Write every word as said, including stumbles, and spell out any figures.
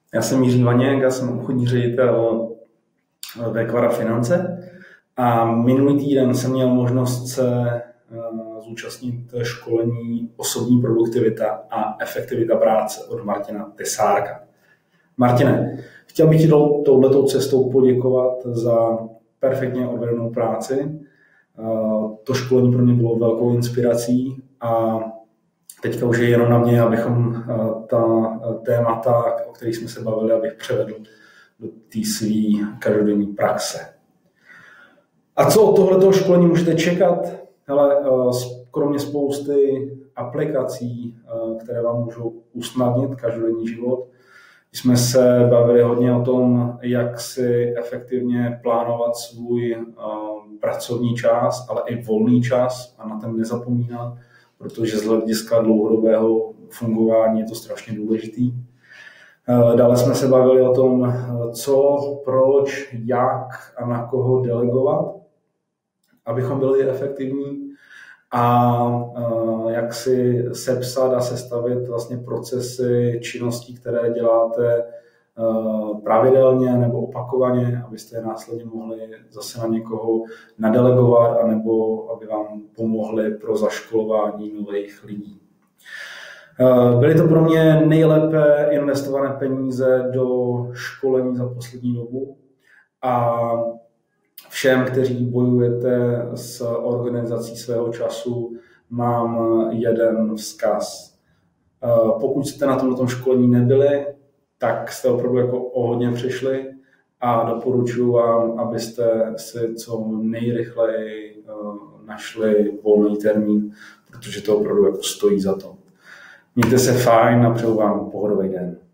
Já jsem Jiří Vaněk, já jsem obchodní ředitel ve Kvara Finance a minulý týden jsem měl možnost se zúčastnit školení Osobní produktivita a efektivita práce od Martina Tesárka. Martine, chtěl bych ti touhletou cestou poděkovat za perfektně odvedenou práci. To školení pro mě bylo velkou inspirací a teďka už je jenom na mě, abychom ta témata, o kterých jsme se bavili, abych převedl do té své každodenní praxe. A co od tohoto školení můžete čekat? Hele, kromě spousty aplikací, které vám můžou usnadnit každodenní život, jsme se bavili hodně o tom, jak si efektivně plánovat svůj pracovní čas, ale i volný čas a na ten nezapomínat, protože z hlediska dlouhodobého fungování je to strašně důležitý. Dále jsme se bavili o tom, co, proč, jak a na koho delegovat, abychom byli efektivní, a jak si sepsat a sestavit vlastně procesy činností, které děláte pravidelně nebo opakovaně, abyste je následně mohli zase na někoho nadelegovat, anebo aby vám pomohli pro zaškolování nových lidí. Byly to pro mě nejlépe investované peníze do školení za poslední dobu a všem, kteří bojujete s organizací svého času, mám jeden vzkaz. Pokud jste na tomto školení nebyli, tak jste opravdu jako o hodně přišli a doporučuji vám, abyste si co nejrychleji našli volný termín, protože to opravdu jako stojí za to. Mějte se fajn a přeju vám pohodový den.